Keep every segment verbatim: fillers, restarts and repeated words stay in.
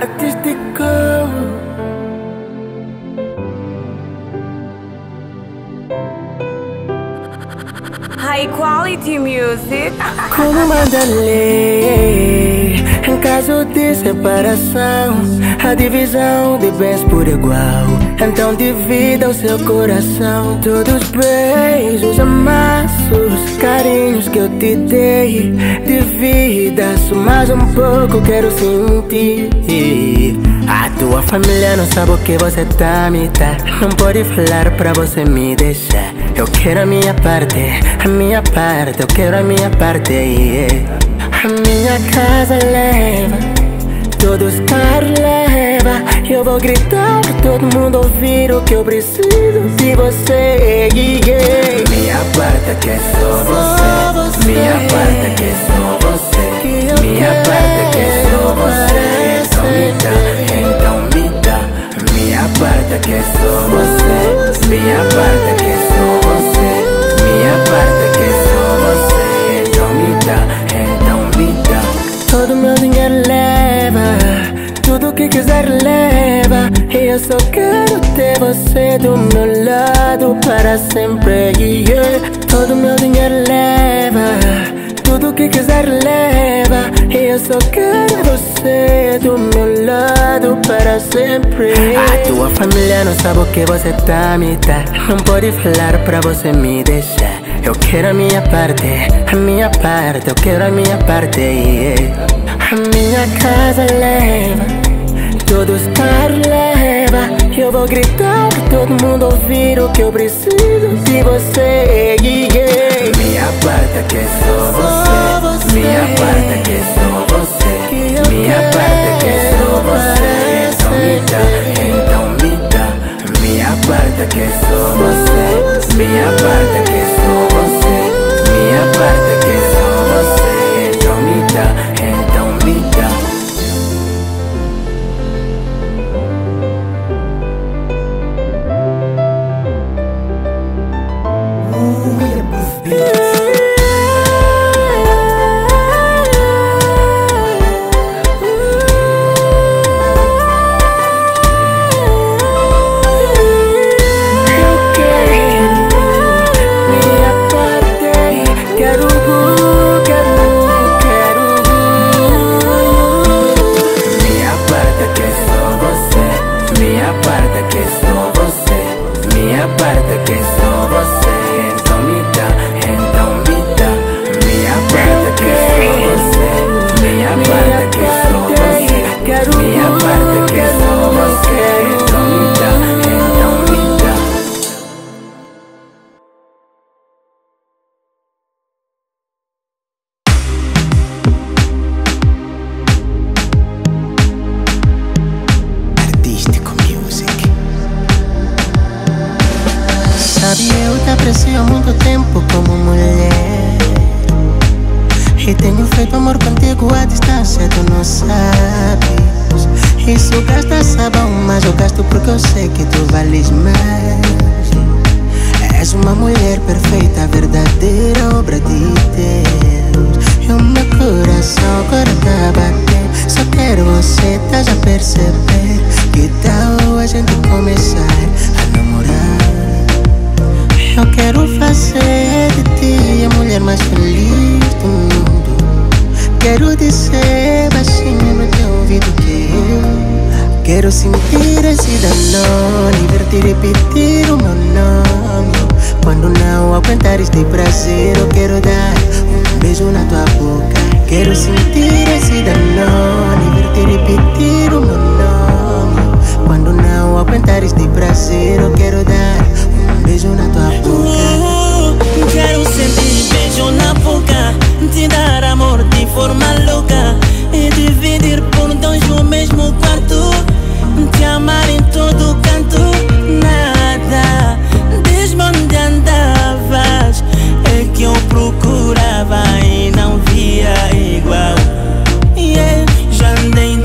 Artístico. High quality music. Como manda a lei, em caso de separação, a divisão de bens por igual. Então divida o seu coração. Todos os beijos, amassos, carinhos que eu te dei, divida, só mais um pouco quero sentir. A tua família não sabe o que você tá me dá. Não pode falar pra você me deixar. Eu quero a minha parte, a minha parte, eu quero a minha parte, yeah. A minha casa leva, todos os carros leva. Eu vou gritar pra todo mundo ouvir o que eu preciso de você, yeah. Minha parte que é só você, minha parte que é só você, minha parte que é só você. Então me dá, então me dá. Minha parte que é só você, minha parte que é só você, minha parte que é só você. Então me dá, então me dá. Todo meu dinheiro leva, tudo que quiser leva. E eu só quero ter você do meu lado para sempre, yeah. Todo meu dinheiro leva, tudo que quiser leva. E eu só quero você do meu lado para sempre. A tua família não sabe o que você tá me dá. Não pode falar pra você me deixar. Eu quero a minha parte, a minha parte, eu quero a minha parte, yeah. A minha casa leva, todos os carros leva. Eu vou gritar pra todo mundo ouvir o que eu preciso de você, yeah. Minha parte que é só você, minha parte que é só você, minha parte que é só você. Então me dá, então me dá. Minha parte que é só você, minha parte que é só você, minha parte que é só você. Então me dá, então me dá.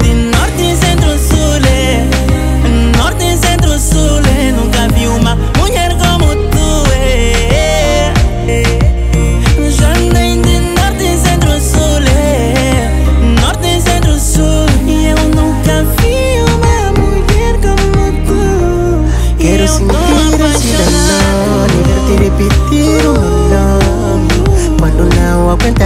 Norte, centro, sul, nunca vi uma mulher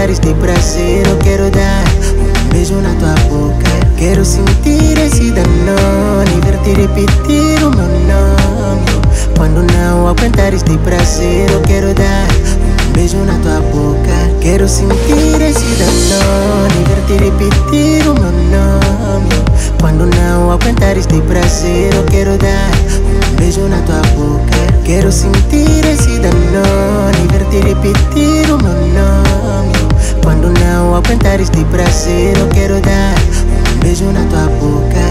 aguentar este prazer. Eu quero dar um beijo na tua boca. Quero sentir esse danone e ver-te repetir o meu nome. Quando não aguentar este prazer, eu quero dar um beijo na tua boca. Quero sentir esse danone e ver-te repetir o meu nome. Quando não aguentar este prazer, eu quero dar um beijo na tua boca. Quero sentir esse danone e ver-te repetir o meu nome. Quando não aguentar este prazer, eu quero dar um beijo na tua boca.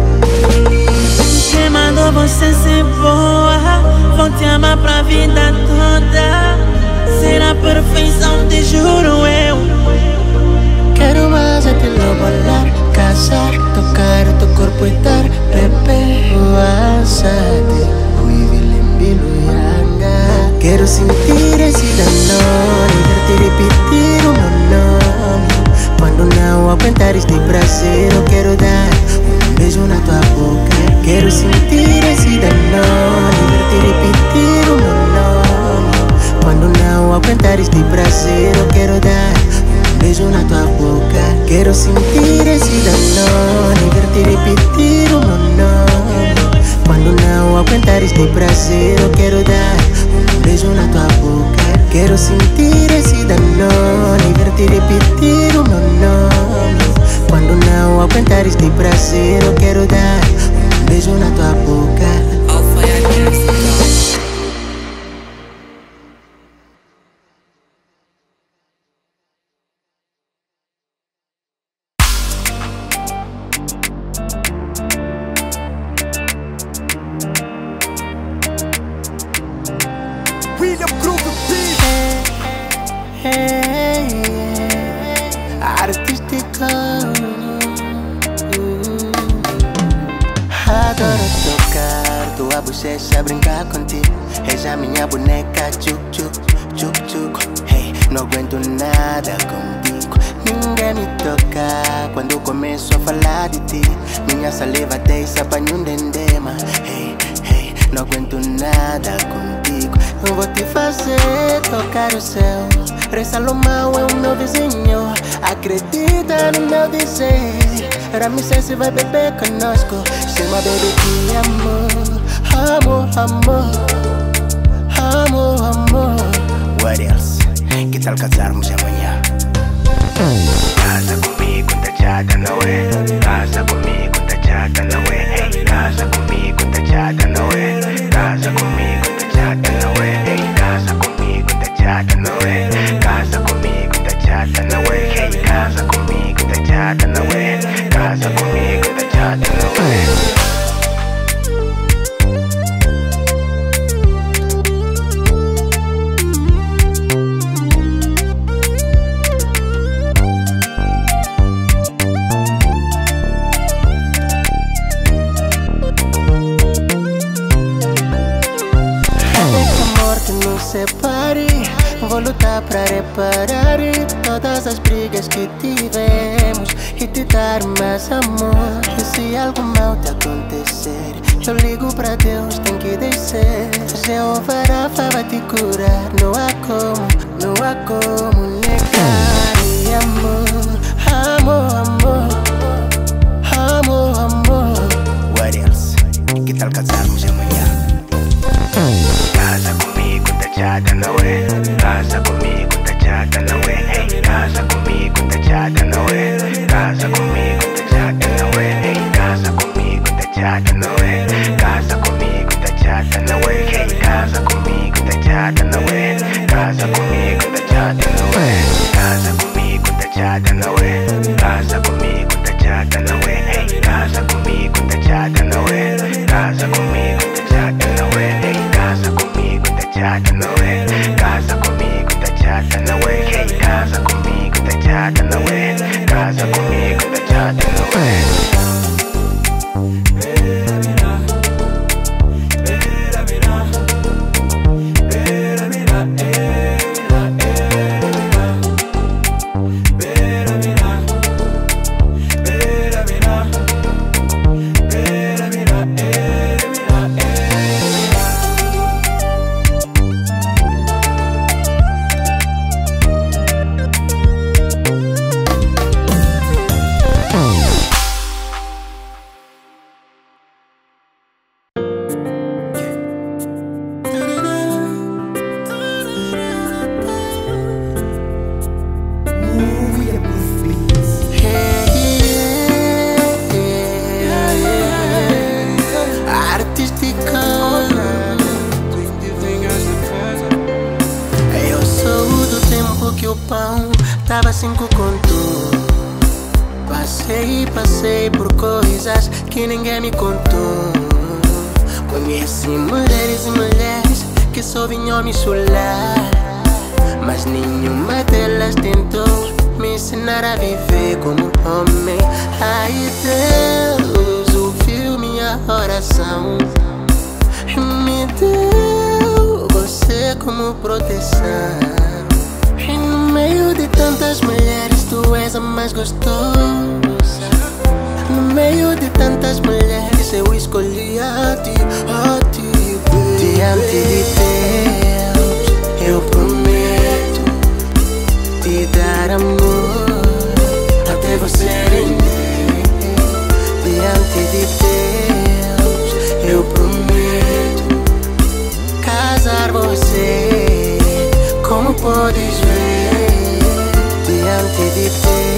Quem mandou você ser boa? Vou te amar pra vida toda. Será perfeição, te juro eu. Quero mais aquilo volar, casar, tocar o teu corpo e dar bebê. Uasate, uivilimbilu yanga. Quero sentir esse danone e ver-te repetir o meu nome. Quando não aguentar este prazer, eu quero dar um beijo na tua boca. Quero sentir esse danone e ver-te repetir o meu nome. Quando não aguentar este prazer, eu quero dar um beijo na tua boca. Quero sentir esse danone e ver-te repetir o meu nome. Quando não aguentar este prazer, eu quero dar um beijo na tua boca. Quero sentir esse danone e ver-te repetir o meu nome. Quando não aguentar este prazer, eu quero dar um beijo na tua boca. William Groove Beat. Hey, hey, artístico. Adoro tocar tua bochecha, brincar contigo. És a minha boneca, tchuc, tchuc, tchuc, tchuc. Hey, não aguento nada contigo. Ninguém me toca quando começo a falar de ti. Minha saliva deixa banho um dendema. Hey, hey, não aguento nada contigo. Eu vou te fazer tocar o céu. Reza Lomão é o meu vizinho. Acredita no meu dizer. Ramsés vai beber conosco. Chama baby que amor. Amor, amor. Amor, amor. What else? Que tal casarmos amanhã? Casa comigo, tá chata, não é? Casa comigo, tá chata, não é? Hey, casa comigo, tá chata, não é? Casa comigo, tá chata, não é? Hey, casa comigo, tá chata, não é? Casa comigo, tá chata, não é? Hey, casa comigo, tá chata, não é? Casa comigo, tá chata, não é? Separe, vou lutar pra reparar todas as brigas que tivemos e te dar mais amor. E se algo mal te acontecer, eu ligo pra Deus, tem que descer. Jeová Rafa vai te curar, não há como, não há como negar. E amor, amor, amor, amor, amor. What else? Que tal casarmos amanhã? Casa comigo, tá chata, não é? Casa comigo, tá chata, não é? Hey, casa comigo, tá chata, não é? Casa comigo, tá chata, não é? Hey, casa comigo, tá chata, não é? Casa comigo, tá chata, não é? Hey, casa comigo, tá chata, não é? Casa comigo, tá chata, não é? Casa comigo, tá chata, não é? Casa comigo, tá chata, não é? Hey, casa comigo, tá chata, não é? Casa comigo, tá chata, não é? Hey, casa comigo, tá chata, não é? Casa comigo, tá chata, não é? Hey, casa comigo, tá chata, não é? Casa comigo, tá chata, não é? o pão, tava cinco conto. Passei, passei por coisas que ninguém me contou. Conheci mulheres e mulheres que só vinham me chular, mas nenhuma delas tentou me ensinar a viver como um homem. Ai, Deus ouviu minha oração e me deu você como proteção. E no meio de tantas mulheres tu és a mais gostosa. No meio de tantas mulheres eu escolhi a ti, a ti, baby. Diante de Deus eu prometo te dar amor até você render. Diante de Deus eu prometo casar você, como podes ver. Diante de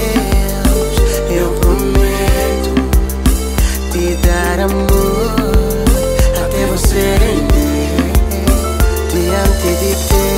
Deus eu prometo te dar amor até você render. Diante de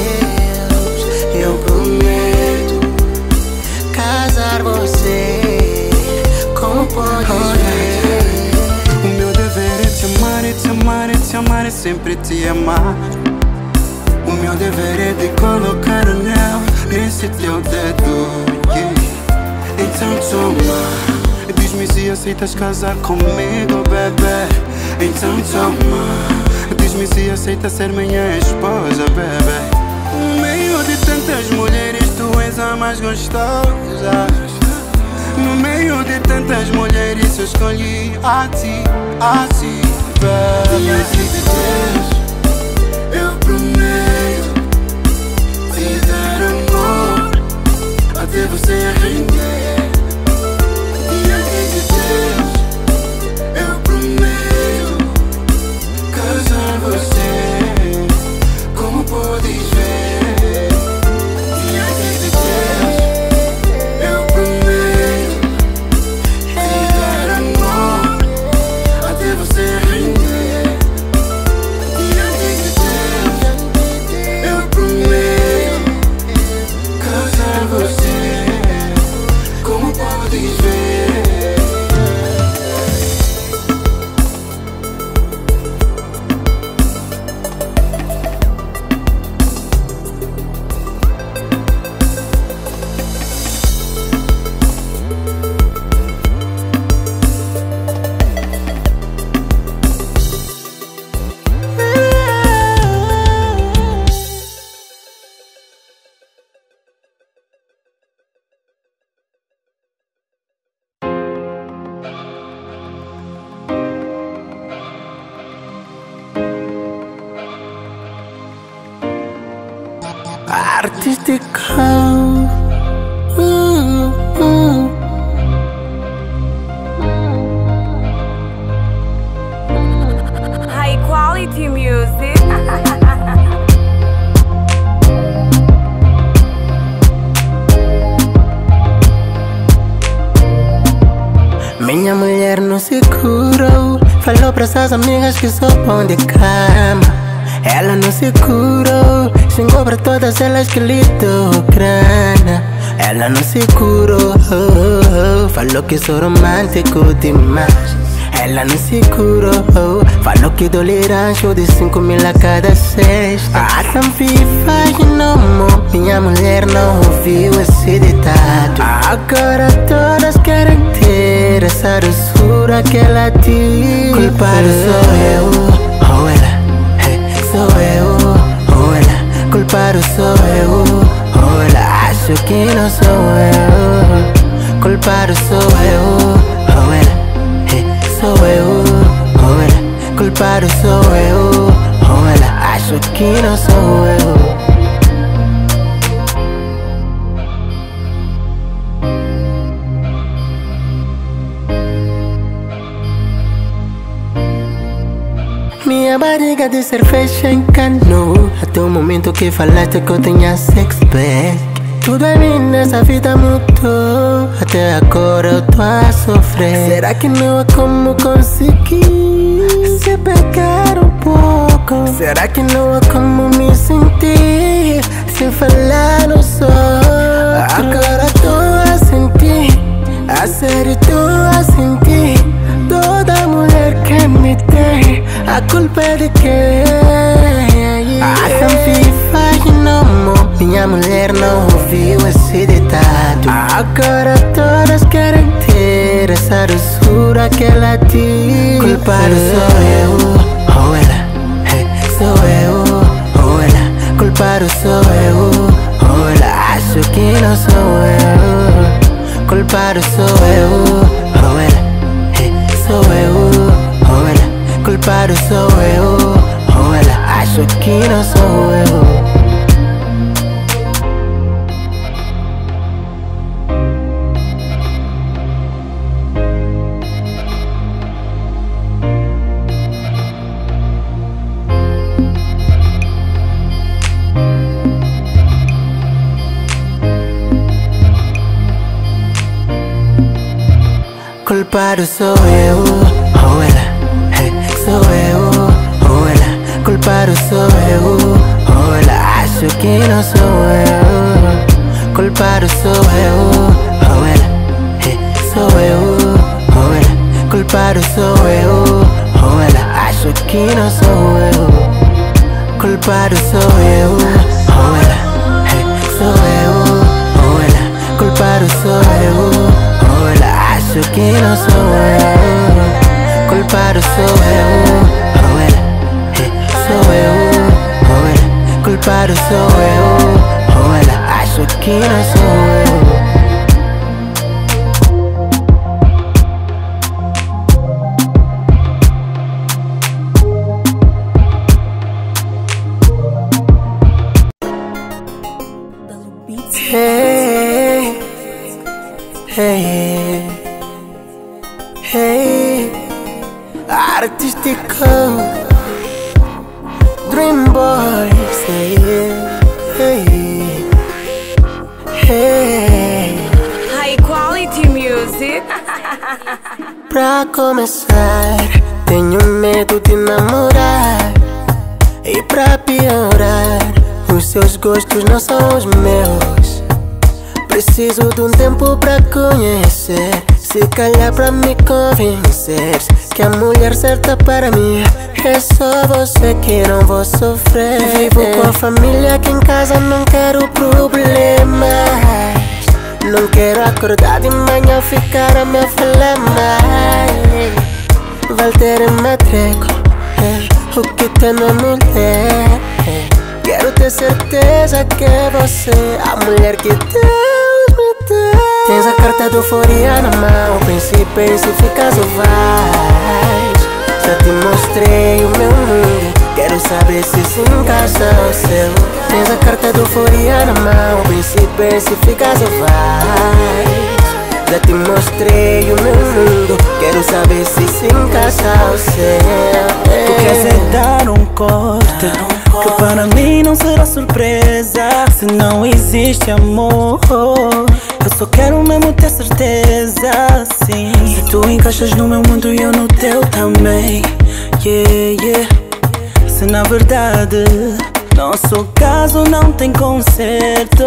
Deus eu prometo casar você, como podes ver. O meu dever é te amar, é te amar, é te amar, é sempre te amar. O meu dever é de colocar o anel nesse teu dedo, yeah. Então toma, diz-me se aceitas casar comigo, bebê. Então toma, diz-me se aceitas ser minha esposa, bebê. No meio de tantas mulheres tu és a mais gostosa. No meio de tantas mulheres eu escolhi a ti, a ti, bebê. Diante de Deus eu prometo te dar amor até você render. Diante de Deus eu prometo casar você, como podes ver. Diante de Deus eu prometo te dar amor até você render. Diante de Deus eu prometo casar você, como podes ver. Artístico. Uh, uh. High quality music. Minha mulher não se curou, falou para suas amigas que sou bom de cama. Ela não se curou, xingou pra todas elas que lhe dou grana. Ela não se curou, oh, oh, falou que sou romântico demais. Ela não se curou, falou que dou-lhe rancho de cinco mil a cada sexta. A tão viva não mo, minha mulher não ouviu esse ditado. Agora todas querem ter essa doçura que ela diz. Culpado sou eu, ou ela, sou eu, ou ela. Culpado sou eu, ou ela. Acho que não sou eu. Culpado sou eu, ou ela. Sou eu, ou ela. Culpado sou eu, ou ela. Acho que não sou eu. Minha barriga de cerveja enganou, até o momento que falaste que eu tinha sex back. Tudo em mim nessa vida mudou, até agora eu tô a sofrer. Será que não há como conseguir se pegar um pouco? Será que não há como me sentir sem falar no sol? A culpa é de quem? A Sanfifa não mo. Minha mulher não ouviu esse ditado. Agora todas querem ter essa doçura que ela diz. Culpado sou eu, ou ela, hey, sou eu, ou ela. Culpado sou eu, ou ela. Acho que não sou eu. Culpado sou eu, ou ela, hey, sou eu, ou ela. Culpado sou eu, ou ela. Acho que não sou eu. Culpado sou eu, ou ela, hey, sou eu, ou ela. Culpado sou eu, ou ela. Acho que não sou eu. Culpado sou eu, ou ela, hey, sou eu, ou ela. Culpado sou eu, ou ela. Acho que não sou eu. Culpado sou eu, ou ela, hey, sou eu, ou ela. Culpado sou eu, ou ela. Acho que não sou eu. Culpado sou eu, ou ela, hey, sou eu, ou ela. Culpado sou eu, ou ela. Acho que não sou eu. Hey, hey, hey, artístico, Dream Boys, hey, hey, hey. High quality music. Pra começar, tenho medo de namorar. E pra piorar, os seus gostos não são os meus. Preciso de um tempo pra conhecer, se calhar pra me convencer que a mulher certa para mim é só você, que não vou sofrer. Vivo com a família aqui em casa, não quero problemas. Não quero acordar de manhã ficar a me falar mais. Walter é matreco, é, o que tem não é mulher, é. Quero ter certeza que é você, a mulher que Deus me deu. Tens a carta de euforia na mão, pense e pense, ficas ou vais. Já te mostrei o meu mundo, quero saber se se encaixa ao seu. Tens a carta de euforia na mão, pense e pense, ficas ou vais. Já te mostrei o meu mundo, quero saber se se encaixa ao seu. Tu queres é dar um corte, que para mim não será surpresa. Se não existe amor, eu só quero mesmo ter certeza, sim. Se tu encaixas no meu mundo e eu no teu também, yeah, yeah. Se na verdade nosso caso não tem conserto,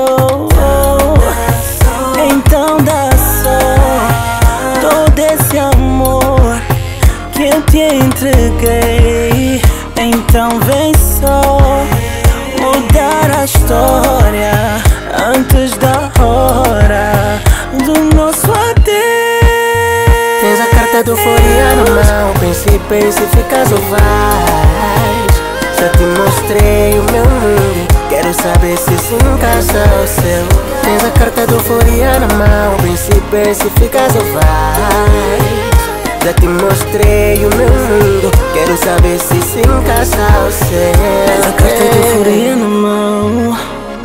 então dá só todo esse amor que eu te entreguei. Então vem só mudar a história antes da hora do nosso adeus. Tens a carta de euforia na mão, pense e pense, ficas ou vais. Já te mostrei o meu mundo, quero saber se se encaixa ao seu. Tens a carta de euforia na mão, pense e pense, ficas ou vais. Já te mostrei o meu mundo, quero saber se se encaixa ao seu. Tens a carta de euforia na mão,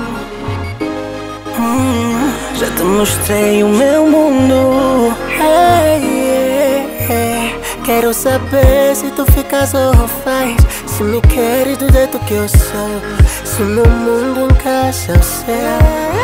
hum, já te mostrei o meu mundo. Hey, hey, hey. Quero saber se tu ficas ou vais. Se me queres do jeito que eu sou, se meu mundo encaixa ao seu.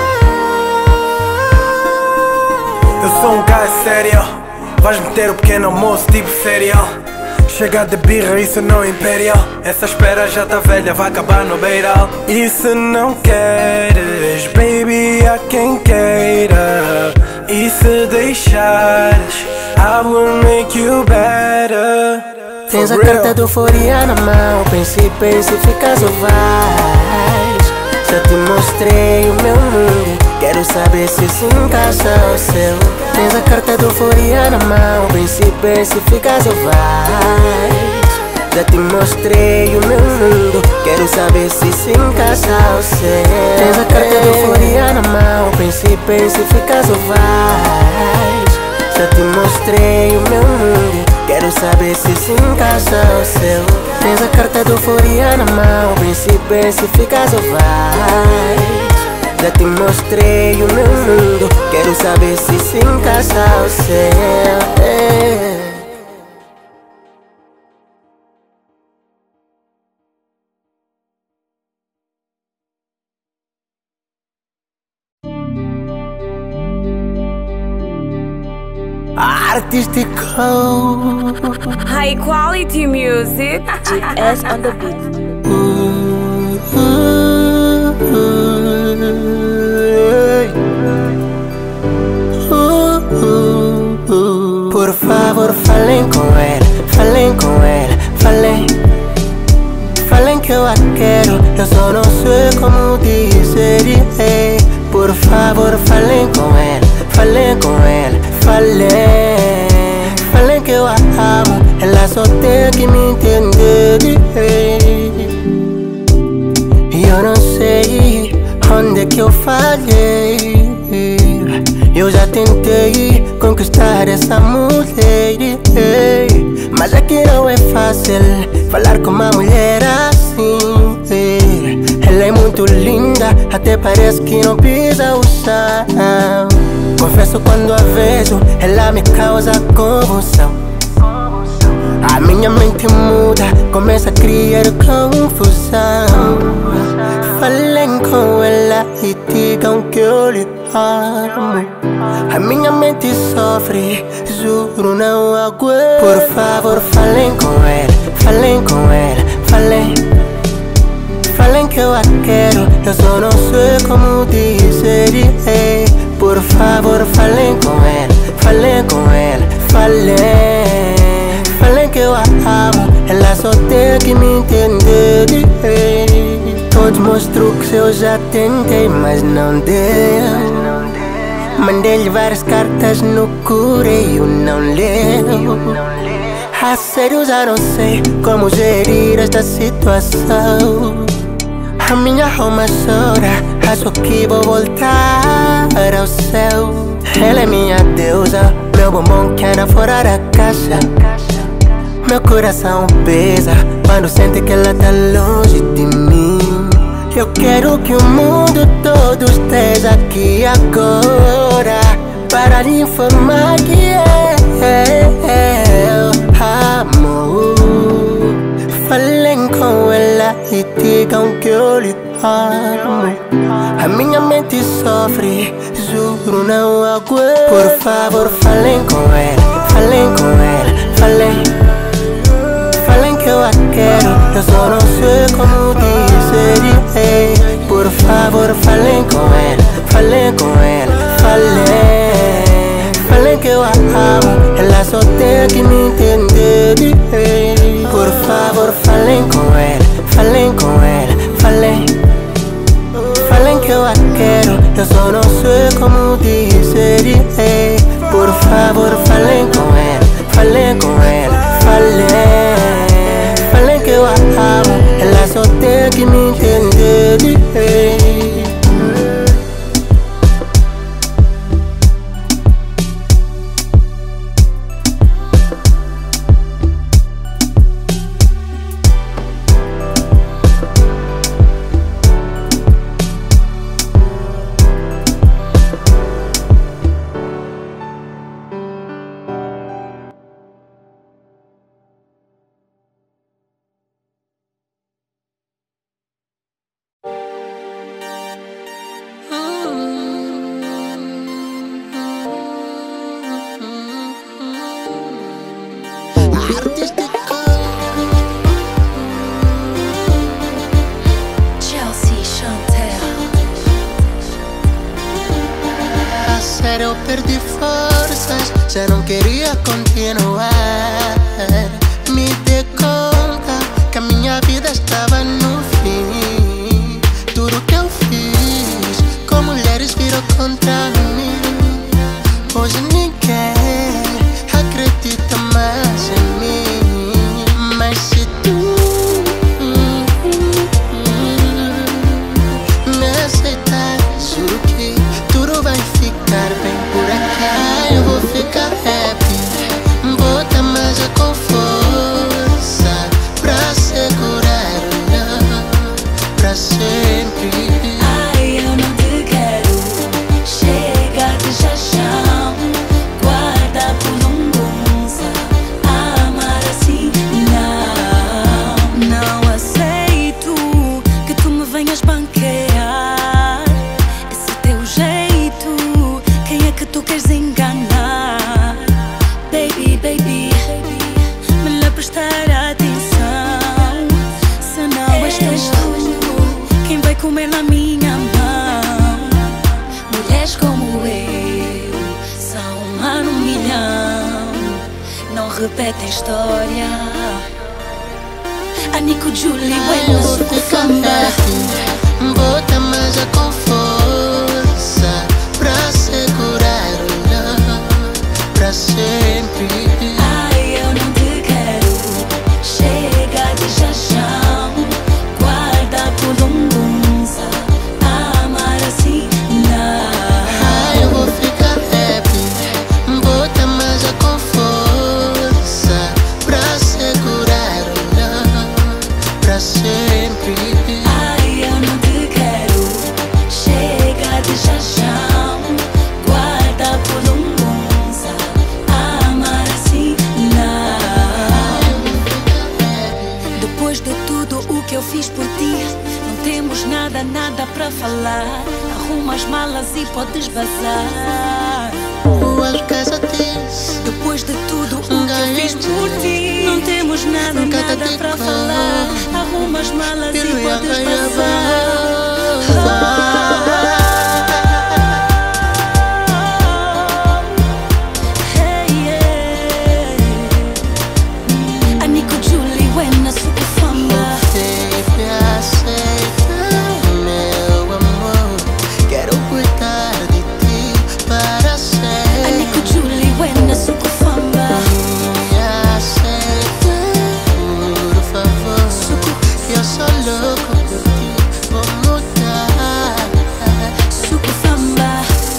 Eu sou um gajo sério, vais meter o pequeno almoço tipo cereal. Chega de birra, isso não é imperial. Essa espera já tá velha, vai acabar no beiral. E se não queres, baby, há quem queira. E se deixares, I will make you better. Tens a carta de euforia na mão, pense e pense, ficas ou vais. Já te mostrei o meu mundo, quero saber se se encaixa ao seu. Tens a carta de euforia na mão, pense e pense, ficas ou vais. Já te mostrei o meu mundo, quero saber se se encaixa ao seu. Tens a carta de euforia na mão, pense e pense, ficas ou vais. Já te mostrei o meu mundo, quero saber se se encaixa ao seu. Tens a carta de euforia na mão, pense e pense, ficas ou vais. Já te mostrei o meu mundo, quero saber se se encaixa ao seu. Artistical, High quality music. G S on the beat. uh, uh, uh, uh, uh. Por favor, falem com ela, falem com ela, falem. Falem que eu a quero, eu só não sei como dizer. Hey. Por favor, falem com ela, falem com ela, falem. Falem que eu a amo, ela só tem que me entender. E eu não sei onde é que eu falhei. Eu já tentei conquistar essa mulher, mas aqui não é fácil falar com uma mulher assim. Ela é muito linda, até parece que não pisa o chão. Confesso quando a vejo, ela me causa convulsão. A minha mente muda, começa a criar confusão. Falem com ela e digam que eu lhe amo. A minha mente sofre, juro não aguento. Por favor, falem com ela, falem com ela, falem. Falem que eu a quero, eu só não sei como dizer. Hey. Por favor, falem com ela, falem com ela, falem. Falem que eu a amo, ela só tem que me entender. Hey. Todos mostram que eu já tentei, mas não deu. Mandei-lhe várias cartas no correio, não leu. A sério já não sei como gerir esta situação. A minha alma chora, acho que vou voltar ao céu. Ela é minha deusa, meu bombom que anda fora da caixa. Meu coração pesa quando sente que ela tá longe de mim. Eu quero que o mundo todo esteja aqui agora para lhe informar que eu amo. Falem com ela e digam que eu lhe amo. A minha mente sofre, juro não aguento. Por favor, falem com ela, falem com ela, falem. Falem que eu a quero, eu só não sei como dizer. Hey. Por favor, falem com ela, falem com ela, falem. Falem que eu a amo, ela só tem que me entender. Hey. Por favor, falem com ela, falem com ela, falem. Falem que eu a quero, eu só não sei como dizer. Hey. Por favor, falem com ela, falem com ela, falem. Falem que eu a amo, ela só tem que me entender. Hey. Chelsea Chantel. A sério eu perdi forças, já não queria continuar. Me dê a vida estava no fim. Tudo que eu fiz com mulheres virou contra mim. Hoje ninguém acredita mais em mim. Mas se tu me aceitar, juro que tudo vai ficar bem por aqui. Eu vou ficar happy, bota mais com força pra segurar o não pra sempre. Ai, eu não te quero, chega de chachão, guarda por lungunça, amar assim não. Não aceito que tu me venhas banquear esse teu jeito. Quem é que tu queres enganar? Baby, baby, melhor prestar atenção, senão és tu quem vai comer na minha mão. Mulheres como eu são uma no milhão, não repetem história. A Nico Julie, Ai, eu vou ficar happy, bota mais com força pra segurar o não pra sempre. ai, eu não te quero, chega de chachão, guarda por lungunça, amar assim não. Ai, eu vou ficar happy, bota mais com força pra segurar o não pra sempre. Ai, eu não te quero, chega de chachão, guarda por lungunça, amar assim não. Depois de tudo o que eu fiz por ti, não temos nada, nada pra falar. Arruma as malas e podes vazar. Duas casas. Depois de tudo o que eu fiz por ti, não temos nada, nada pra falar. Arruma as malas e podes vazar. Hey, yeah. A Nico Julie, buena super fama. Sempre aceita, meu amor. Quero cuidar de ti para A sempre. Nico Julie, buena super fama. Me aceita, por favor. Eu sou louco por ti, vou mudar. Super fama.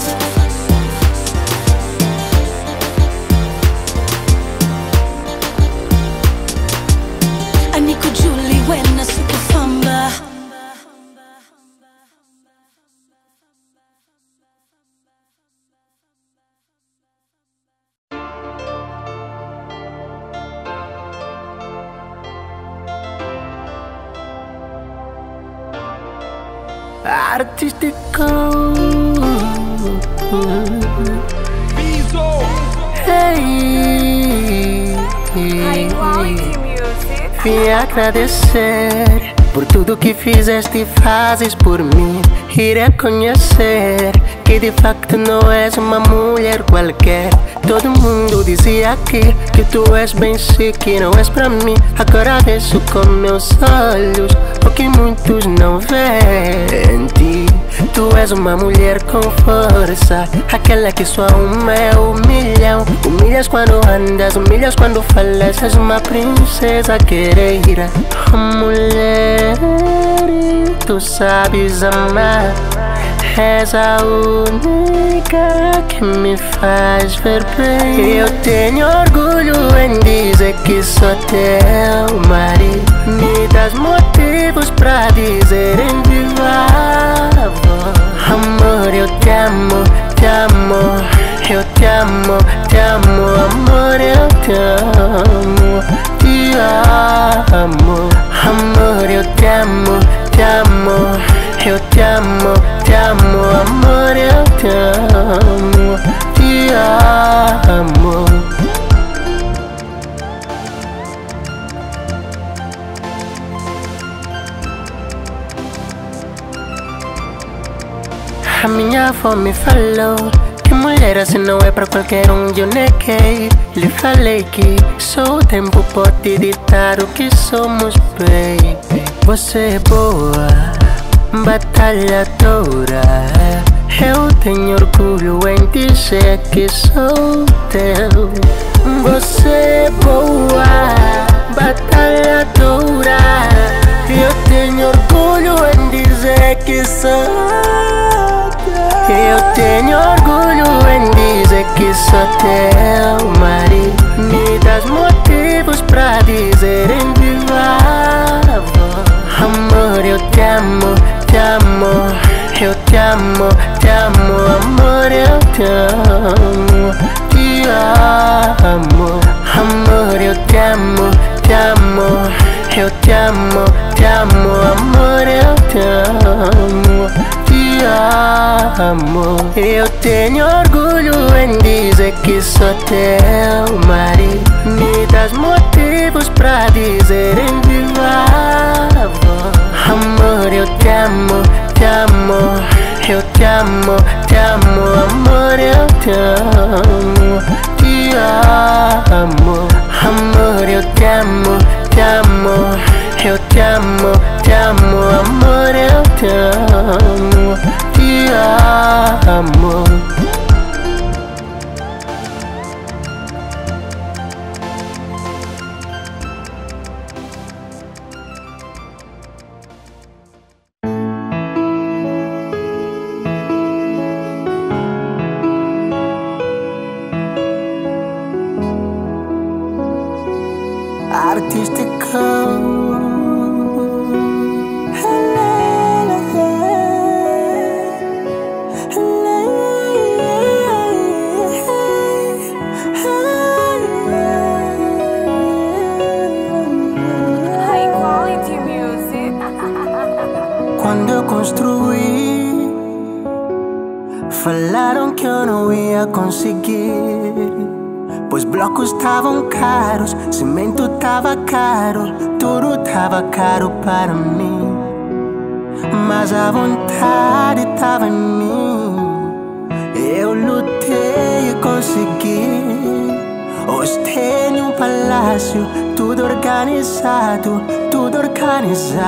A Nico Julie, buena super fama. Artístico. Hey, High quality music. vim agradecer por tudo que fizeste e fazes por mim. E reconhecer que de facto não és uma mulher qualquer. Todo mundo dizia que, que tu és bem chique e não és pra mim. Agora vejo com meus olhos o que muitos não veem em ti. Tu és uma mulher com força, aquela que só uma é um milhão. Humilhas quando andas, humilhas quando falas. És uma princesa guerreira. Oh, mulher, tu sabes amar. És a única que me faz ver bem. Eu tenho orgulho em dizer que sou teu marido. Me das motivos pra dizer em viva voz: amor, eu te amo, te amo. Eu te amo, te amo, amor, eu te amo, te amo. Amor, eu te amo, te amo. Eu te amo, te amo, amor, eu te amo, te amo. A minha avó me falou Que mulher assim não é pra qualquer um, eu neguei. Lhe falei que só o tempo pode ditar o que somos, baby. Você é boa, batalhadora. Eu tenho orgulho em dizer que sou teu. Você é boa, batalhadora. Eu tenho orgulho em dizer que sou teu. Eu tenho orgulho em dizer que sou teu marido. Me das motivos pra dizer em viva voz: amor, eu te amo, te amo. Eu te amo, te amo, amor, eu te amo, te amo. Amor, eu te amo, te amo. Eu te amo, te amo, amor, eu te amo, te amo. Eu tenho orgulho em dizer que sou teu marido. Me das motivos pra dizer em viva voz: amor, eu te amo, te amo. Eu te amo, te amo, amor, eu te amo, te amo. Amor, eu te amo, te amo. Eu te amo, te amo, amor, eu te amo, te amo. Artístico. High quality music. Quando eu construí, falaram que eu não ia conseguir, pois blocos estavam caros, cimento tava caro, tudo tava caro para mim. Mas a vontade tava em mim. Eu lutei e consegui. Hoje tenho um palácio, tudo organizado, tudo organizado.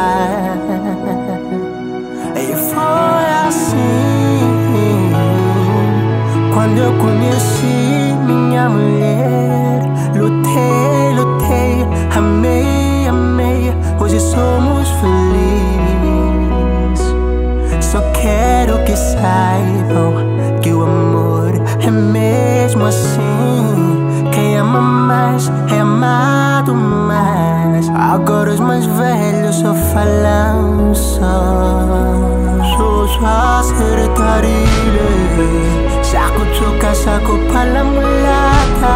E foi assim quando eu conheci minha mulher. Lutei, lutei, amei, amei. Hoje somos felizes. Só quero que saibam que o amor é mesmo assim. Quem ama mais é amado mais. Agora os mais velhos só falam só. Sou só secretaria. Saco chuca, saco pala mulata.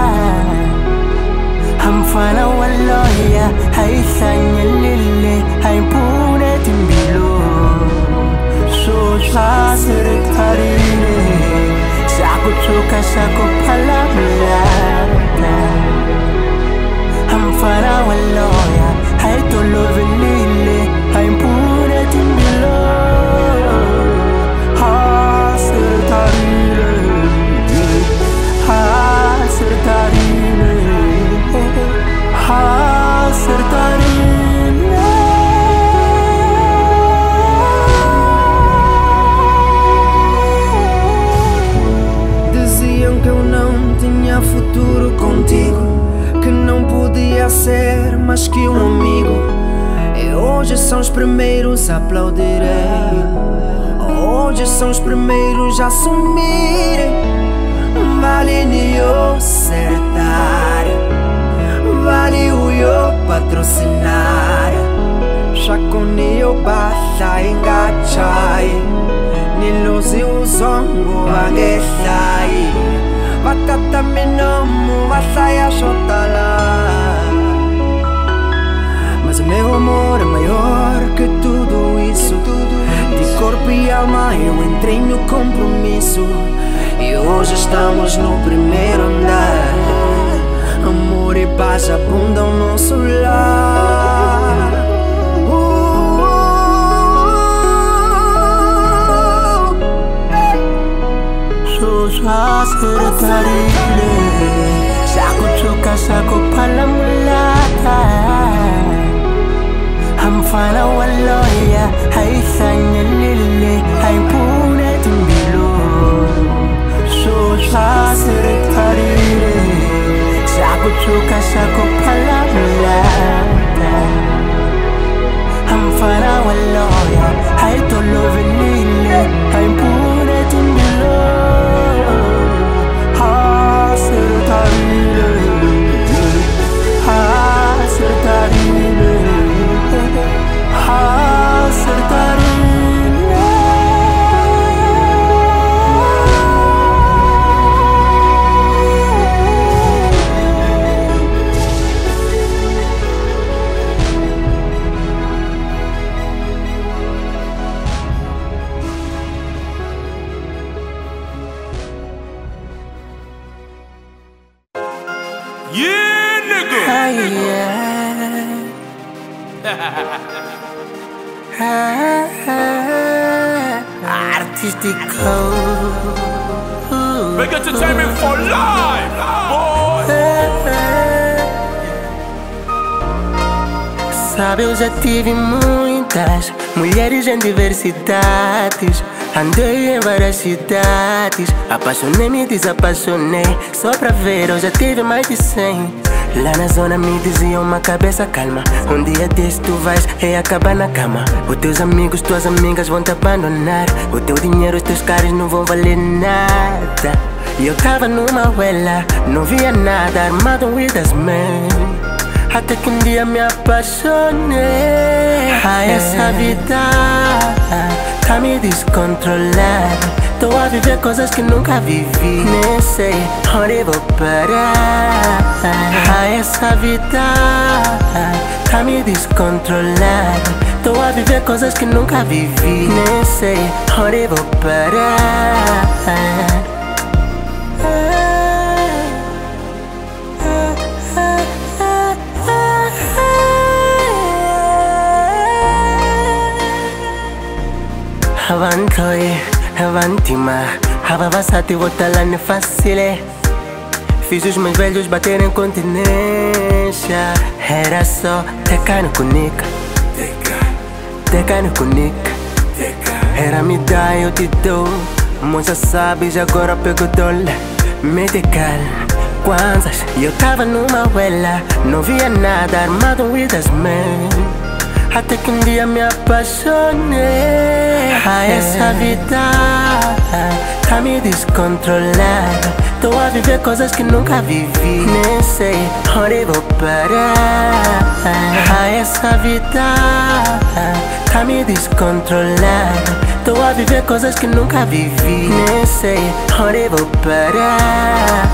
Hamfana waloya, hai sanya lili, hai pune timbilo. Sou só secretaria. Saco chuca, saco pala mulata. Hamfana waloya, hai tolo velile, hai pune timbilo. Diziam que eu não tinha futuro contigo, que não podia ser mais que um amigo. E hoje são os primeiros a aplaudirem. Hoje são os primeiros a assumirem. Vale eu acertar, vale o eu patrocinar. Já com eu basta engajar, niluzi o zongo a guessar. Batata minomo vai a chotala. Mas o meu amor é maior que tudo isso. De corpo e alma eu entrei no compromisso. E hoje estamos no primeiro andar. Amor e paz abundam no nosso lar. uh, uh, uh. Sou Hasratarile Sako chuka sako pala mulata Hamfana waloya Hai sanya lili Hai pune timbilo So hasratarile Sako chuka sako pala mulata Hamfana waloya Hai tolo venile Hai pune timbilo Hasratarile Hasratarile Hasratarile Yeah, nigga. Ah, yeah. ah, Artístico. Make entertainment for life, boy. Sabe, eu já tive muitas mulheres em diversidades. Andei em várias cidades, apaixonei-me e desapaixonei. Só pra ver, eu já tive mais de cem. Lá na zona me diziam uma cabeça calma. Um dia desse tu vais e acabar na cama. Os teus amigos, tuas amigas vão te abandonar. O teu dinheiro, os teus caras não vão valer nada. E eu tava numa huela, não via nada, armado with as men. Até que um dia me apaixonei. Ah, essa vida tá me descontrolando. Tô a viver coisas que nunca vivi. Nem sei onde vou parar. Ah, essa vida tá me descontrolando. Tô a viver coisas que nunca vivi. Nem sei onde vou parar. Avantoi, avantima, avavassati, votalane facile. Fiz os mais velhos baterem continência. Era só tecano conica, tecano conica. Era me dá, eu te dou. Moça sabes, agora pego dólar. Medical, kwanzas. E eu tava numa huela, não via nada, armado with as men. Até que um dia me apaixonei. Ah, essa vida tá me descontrolando. Tô a viver coisas que nunca vivi. Nem sei onde vou parar. Ah, essa vida tá me descontrolando. Tô a viver coisas que nunca vivi. Nem sei onde vou parar.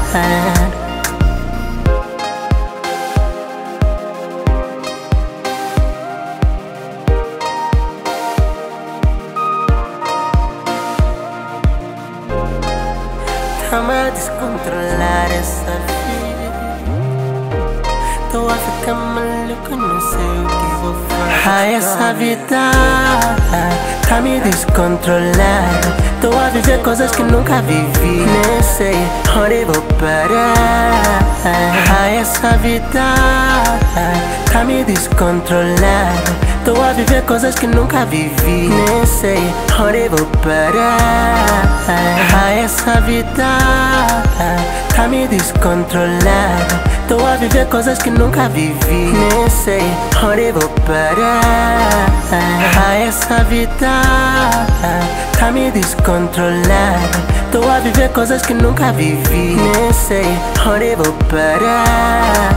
Ama descontrolar essa vida. Tô a ficar maluco, não sei o que vou fazer. Ah, essa vida tá me descontrolando. Tô a viver coisas que nunca vivi. Nem sei onde vou parar. Ah, essa vida tá me descontrolando. Tô a viver coisas que nunca vivi. Nem sei onde vou parar. Ah, essa vida tá me descontrolando. Tô a viver coisas que nunca vivi. Nem sei onde vou parar. Ah, essa vida tá me descontrolando. Tô a viver coisas que nunca vivi. Nem sei onde vou parar.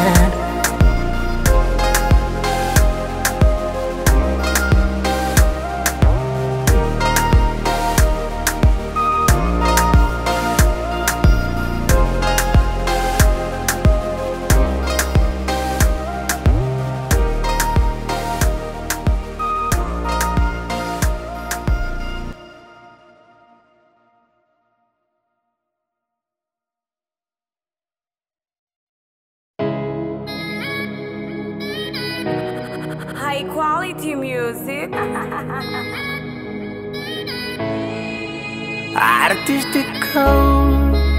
High quality music. Artístico.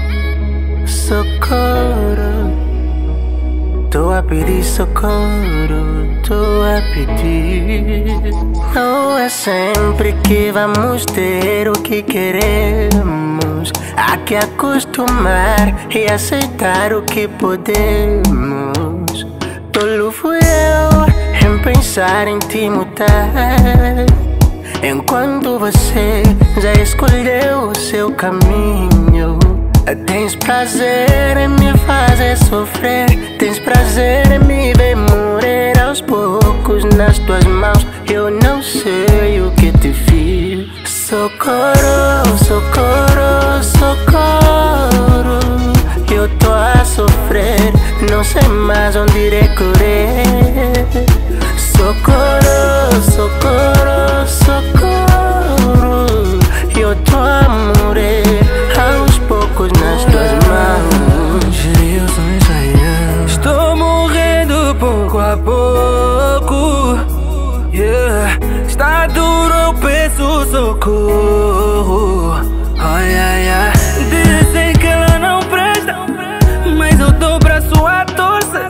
socorro. Tô a pedir socorro, tô a pedir. Não é sempre que vamos ter o que queremos. Há que acostumar e aceitar o que podemos. Tolo fui eu em pensar em te mudar, enquanto você já escolheu o seu caminho. Tens prazer em me fazer sofrer, tens prazer em me ver morrer aos poucos nas tuas mãos. Eu não sei o que te fiz. Socorro, socorro, socorro. Eu tô a sofrer, não sei mais onde recorrer. Socorro, socorro, socorro. Eu tô a morrer aos poucos nas tuas mãos. Estou morrendo pouco a pouco, yeah. Está duro, eu peço socorro. Ai, ai, ai. Dizem que ela não presta, mas eu dou braço à torcer.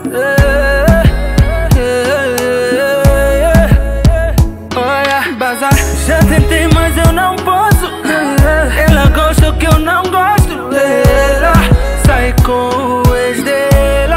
Olha, bazar, já tentei, mas eu não posso. Ela gosta que eu não gosto dela. Sai com o ex dela.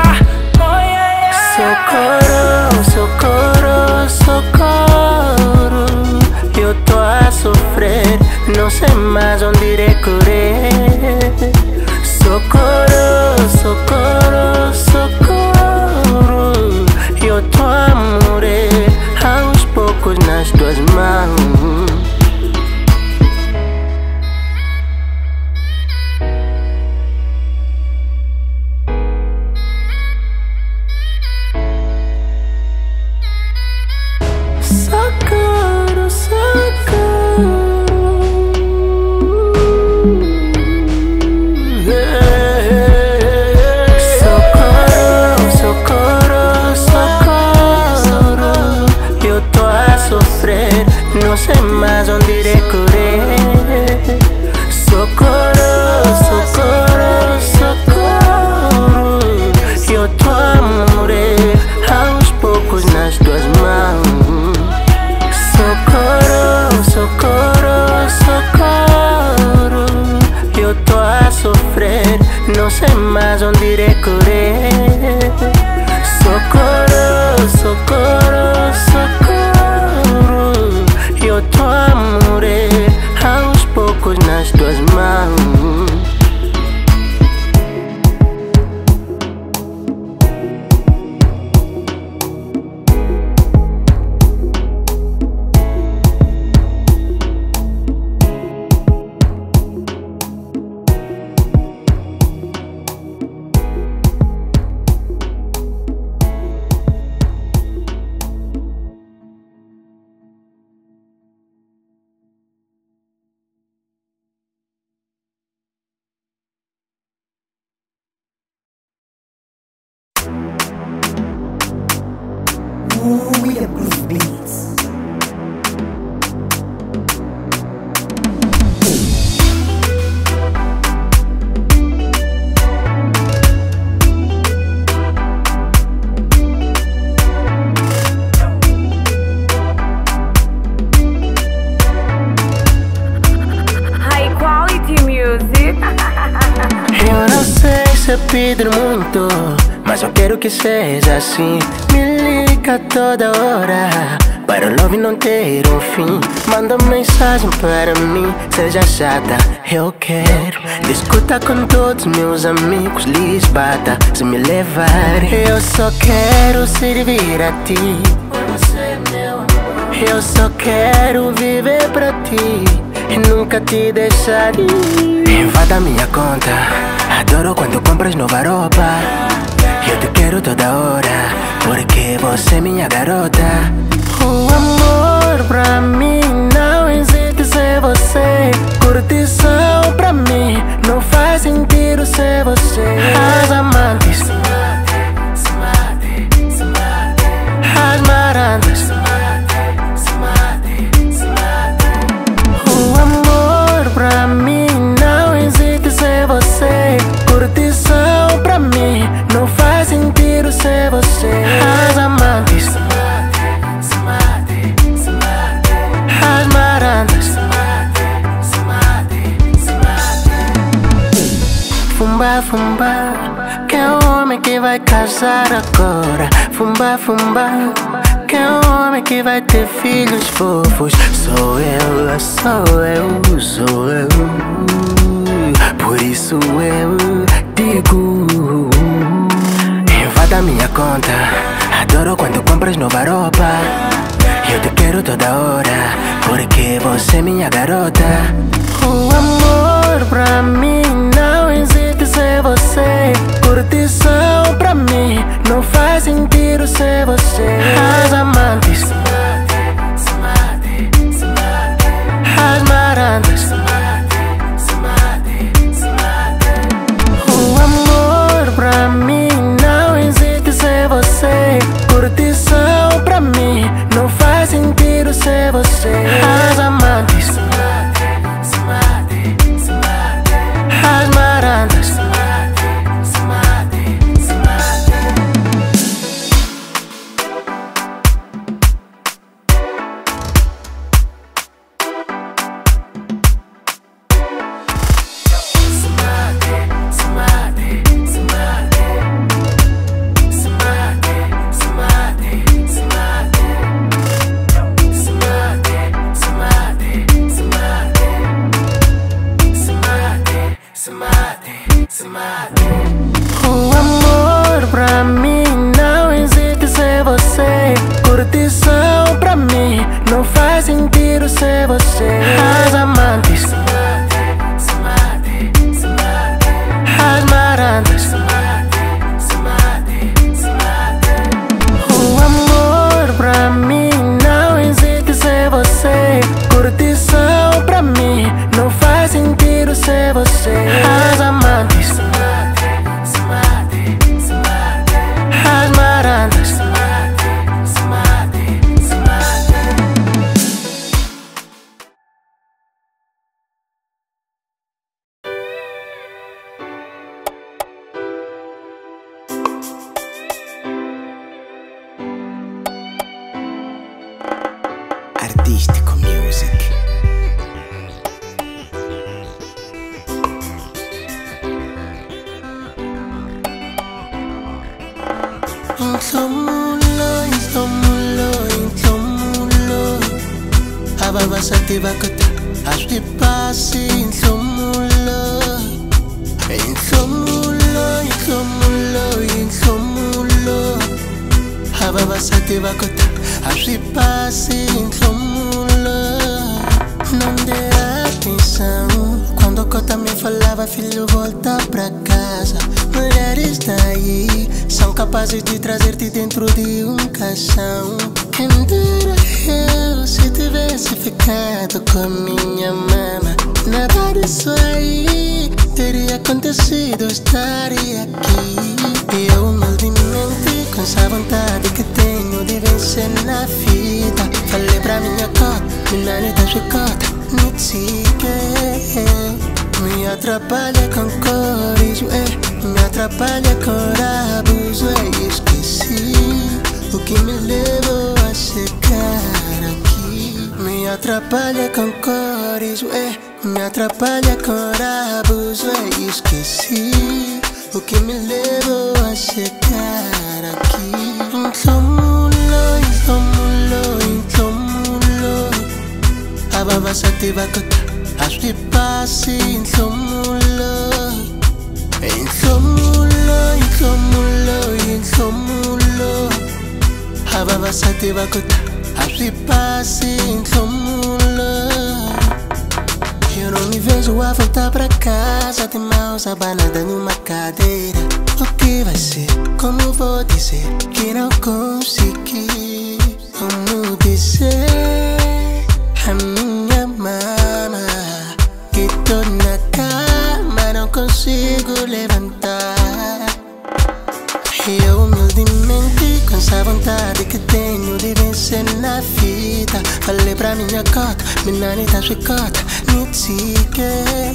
Socorro, socorro, socorro. Eu tô a sofrer, não sei mais onde recorrer. Socorro, socorro, socorro. Eu tô a morrer aos poucos nas tuas mãos. Socorro, socorro. Socorro, socorro, socorro. Eu tô a sofrer, não sei mais onde recorrer. Socorro, socorro, socorro. Eu tô a morrer aos poucos nas tuas mãos. Socorro, socorro, socorro. Eu tô a sofrer, não sei mais onde recorrer. Socorro, socorro, socorro. Eu tô a morrer aos poucos nas tuas mãos. William Cruz Beats. High quality music. Eu não sei se pedir muito, mas eu quero que seja assim. Me liga toda hora, para o love não ter um fim. Manda mensagem para mim, seja chata, eu quero. Discuta com todos meus amigos, lhes bata se me levar. Eu só quero servir a ti, eu só quero viver pra ti e nunca te deixar ir. Invada minha conta, adoro quando compras nova roupa. Eu te quero toda hora, porque você é minha garota. O amor pra mim não existe sem você. Curtição pra mim não faz sentido sem você. As amantes, as marandas, o amor pra mim não existe sem você. Curtição Fumba, fumba, que é o homem que vai casar agora. Fumba, fumba, que é o homem que vai ter filhos fofos. Sou eu, sou eu, sou eu. Por isso eu digo: invada minha conta. Adoro quando compras nova roupa. Eu te quero toda hora, porque você é minha garota. O amor pra mim não existe sem você. Curtição pra mim não faz sentido sem você. As amantes, as marandas. O amor pra mim não existe sem você. Curtição pra mim não faz sentido sem você. As amantes, as marandas. O amor pra mim não existe sem você. Curtição pra mim não faz sentido sem você. As amantes, as marandas. O amor pra mim não existe sem você. Curtição pra mim não faz sentido sem você. As amantes, as marandas. Artístico Music. Insomulo, insomulo, insomulo. Ababa sativa kota, asli pasi insomulo. Insomulo, insomulo, insomulo. Ababa sativa kota, asli pasi insomulo. Não dê atenção quando Cota me falava: filho, volta pra casa. Mulheres daí são capazes de trazer-te dentro de um caixão. Quem dera eu se tivesse ficado com minha mama. Nada disso aí teria acontecido, estaria aqui. E eu humildemente, com essa vontade que tenho de vencer na vida, falei pra minha Cota: menina da chicota, me siga. Me atrapalha com cores, é. Me atrapalha com abuso, é. Esqueci o que me levou a chegar aqui. Me atrapalha com cores, é. Me atrapalha com abuso, é. Esqueci o que me levou a chegar aqui. Insomulo, insomulo, insomulo. Ababa sativa kota, asli pasi insomulo. Insomulo, insomulo, insomulo. Ababa sativa kota, asli pasi insomulo. Eu não me vejo a voltar pra casa de mãos abanadas numa cadeira. O que vai ser? Como vou dizer que não consegui? Como dizer a minha mama que tô na cama, não consigo levantar? E eu humildemente, com essa vontade que tenho de vencer na vida, falei pra minha Cota: menina da chicota, me siga.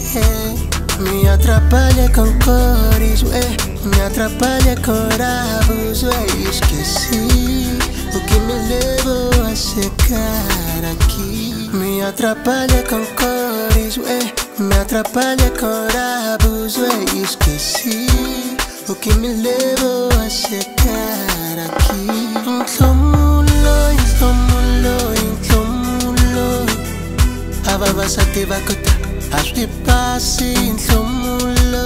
Me atrapalha com cores, é. Me atrapalha com abuso, é. Esqueci o que me levou a chegar aqui. Me atrapalha com cores, é. Me atrapalha com rabos, eu esqueci o que me levou a chegar aqui. Intomulo, intomulo, intomulo. Ababa sativa kota, asri pasi. Intomulo,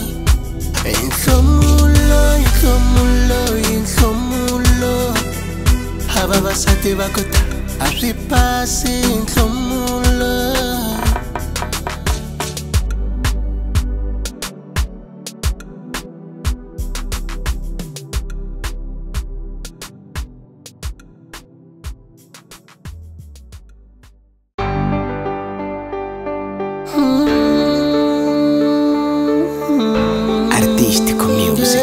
intomulo, intomulo, intomulo. Ababa sativa kota, asri pasi. Intomulo. Artístico Music.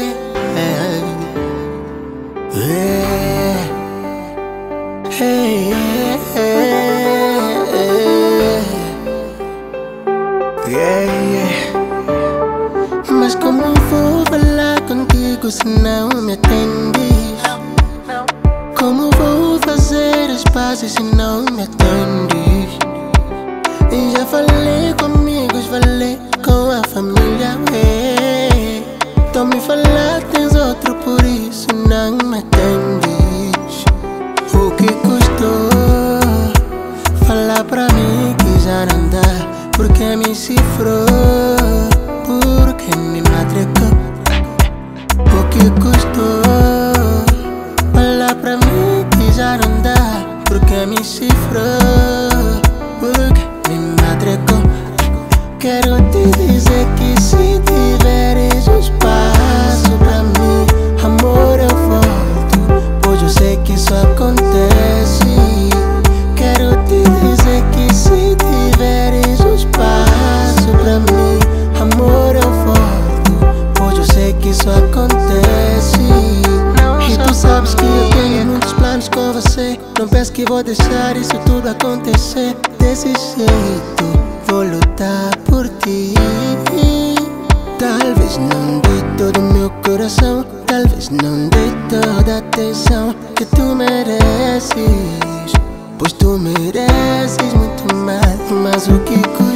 Mas como vou falar contigo se não me atendes? Como vou fazer as pazes se não me atendes? E já falei com amigos, falei com a família, ué. Tô me falar, tens outro, por isso não me atendes. O que custou falar pra mim que já não dá? Porque me cifrou, porque me matricou. O que custou falar pra mim que já não dá? Porque me cifrou, porque me matricou. Quero te dizer que se tiveres um espaço pra mim, amor, eu volto, pois eu sei que isso acontece. Quero te dizer que se tiveres um espaço pra mim, amor, eu volto, pois eu sei que isso acontece. E tu sabes que eu tenho muitos planos com você. Não penso que vou deixar isso tudo acontecer desse jeito. Vou lutar por ti. Talvez não dê todo o meu coração, talvez não dê toda a atenção que tu mereces, pois tu mereces muito mais. Mas o que custa